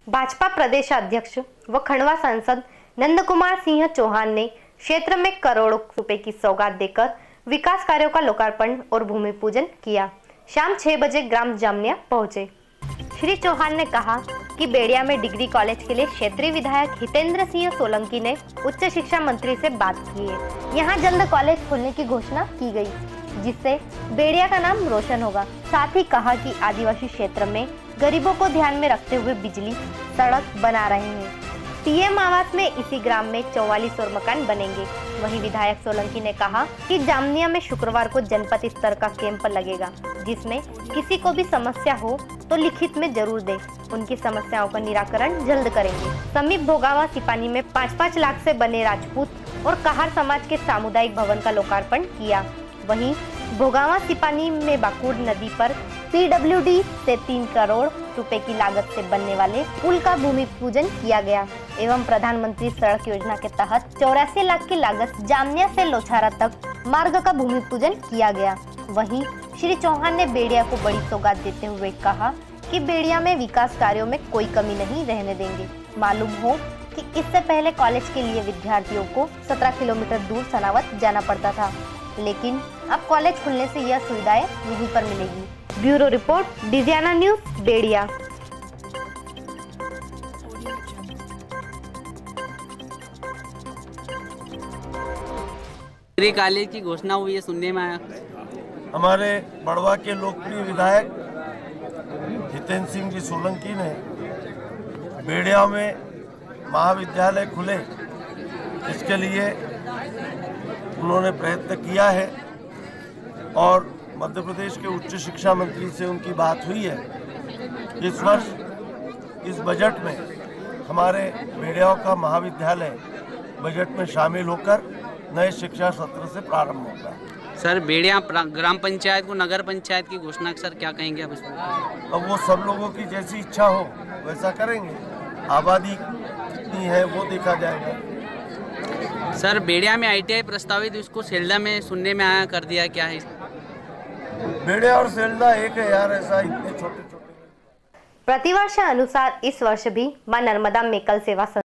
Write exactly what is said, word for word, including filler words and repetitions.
भाजपा प्रदेश अध्यक्ष व खंडवा सांसद नंदकुमार सिंह चौहान ने क्षेत्र में करोड़ों रुपए की सौगात देकर विकास कार्यों का लोकार्पण और भूमि पूजन किया। शाम छह बजे ग्राम जामनिया पहुंचे। श्री चौहान ने कहा कि बेड़िया में डिग्री कॉलेज के लिए क्षेत्रीय विधायक हितेंद्र सिंह सोलंकी ने उच्च शिक्षा मंत्री से बात की है। यहाँ जल्द कॉलेज खोलने की घोषणा की गई, जिससे बेड़िया का नाम रोशन होगा। साथ ही कहा कि आदिवासी क्षेत्र में गरीबों को ध्यान में रखते हुए बिजली सड़क बना रहे हैं। पीएम आवास में इसी ग्राम में चौवालीस और मकान बनेंगे। वहीं विधायक सोलंकी ने कहा कि जामनिया में शुक्रवार को जनपद स्तर का कैंप लगेगा, जिसमें किसी को भी समस्या हो तो लिखित में जरूर दे। उनकी समस्याओं का निराकरण जल्द करेंगे। समीप भोगावा सिपानी में पाँच पाँच लाख से बने राजपूत और कहार समाज के सामुदायिक भवन का लोकार्पण किया। वहीं भोगावा सिपानी में बाकुड़ नदी पर पीडब्ल्यूडी से तीन करोड़ रुपए की लागत से बनने वाले पुल का भूमि पूजन किया गया एवं प्रधानमंत्री सड़क योजना के तहत चौरासी लाख की लागत जामनिया से लोछारा तक मार्ग का भूमि पूजन किया गया। वहीं श्री चौहान ने बेड़िया को बड़ी सौगात देते हुए कहा कि बेड़िया में विकास कार्यों में कोई कमी नहीं रहने देंगे। मालूम हो कि इससे पहले कॉलेज के लिए विद्यार्थियों को सत्रह किलोमीटर दूर सनावत जाना पड़ता था, लेकिन अब कॉलेज खुलने से यह सुविधाएं यहीं पर मिलेगी। Bureau report, Digiana News, Bedia. Degree college की घोषणा हुई है, सुनने में आया। हमारे बड़वा के लोकप्रिय विधायक हितेंद्र सिंह जी सोलंकी ने बेड़िया में महाविद्यालय खुले, इसके लिए उन्होंने प्रयत्न किया है और मध्य प्रदेश के उच्च शिक्षा मंत्री से उनकी बात हुई है। इस वर्ष इस बजट में हमारे बेड़िया का महाविद्यालय बजट में शामिल होकर नए शिक्षा सत्र से प्रारंभ होगा। सर, बेड़िया ग्राम पंचायत को नगर पंचायत की घोषणा, सर क्या कहेंगे आप इसमें? अब वो सब लोगों की जैसी इच्छा हो वैसा करेंगे। आबादी कितनी है वो देखा जाएगा। सर, बेड़िया में आईटीआई प्रस्तावित, उसको सेल्दा में सुनने में आया कर दिया, क्या है? बेड़िया और सेल्दा एक है यार, ऐसा इतने छोटे छोटे। प्रतिवर्ष अनुसार इस वर्ष भी मां नर्मदा मेकल सेवा